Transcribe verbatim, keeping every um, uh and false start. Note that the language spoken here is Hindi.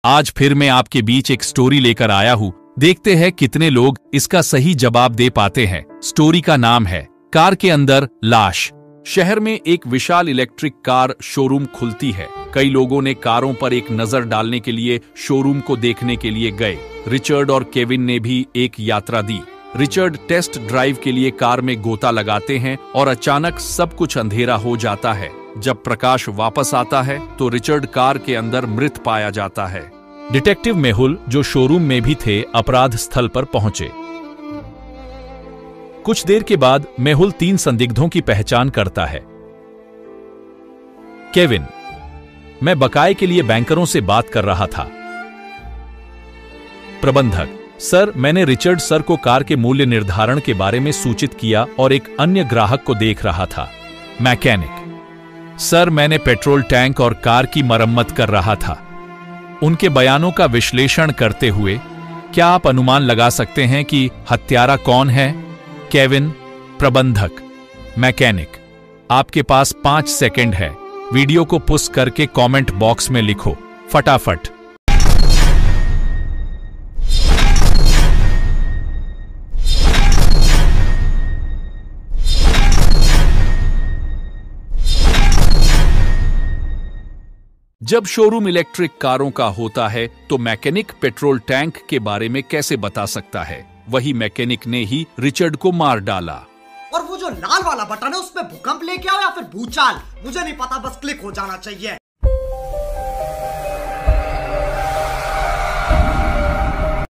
आज फिर मैं आपके बीच एक स्टोरी लेकर आया हूँ। देखते हैं कितने लोग इसका सही जवाब दे पाते हैं। स्टोरी का नाम है कार के अंदर लाश। शहर में एक विशाल इलेक्ट्रिक कार शोरूम खुलती है। कई लोगों ने कारों पर एक नजर डालने के लिए शोरूम को देखने के लिए गए। रिचर्ड और केविन ने भी एक यात्रा दी। रिचर्ड टेस्ट ड्राइव के लिए कार में गोता लगाते हैं और अचानक सब कुछ अंधेरा हो जाता है। जब प्रकाश वापस आता है तो रिचर्ड कार के अंदर मृत पाया जाता है। डिटेक्टिव मेहुल, जो शोरूम में भी थे, अपराध स्थल पर पहुंचे। कुछ देर के बाद मेहुल तीन संदिग्धों की पहचान करता है। केविन, मैं बकाये के लिए बैंकरों से बात कर रहा था। प्रबंधक, सर, मैंने रिचर्ड सर को कार के मूल्य निर्धारण के बारे में सूचित किया और एक अन्य ग्राहक को देख रहा था। मैकेनिक, सर, मैंने पेट्रोल टैंक और कार की मरम्मत कर रहा था। उनके बयानों का विश्लेषण करते हुए क्या आप अनुमान लगा सकते हैं कि हत्यारा कौन है? केविन। प्रबंधक, मैकेनिक, आपके पास पांच सेकंड है। वीडियो को पुश करके कमेंट बॉक्स में लिखो फटाफट। जब शोरूम इलेक्ट्रिक कारों का होता है तो मैकेनिक पेट्रोल टैंक के बारे में कैसे बता सकता है? वही मैकेनिक ने ही रिचर्ड को मार डाला। और वो जो लाल वाला बटन है उसमें भूकंप लेके आओ या फिर भूचाल, मुझे नहीं पता, बस क्लिक हो जाना चाहिए।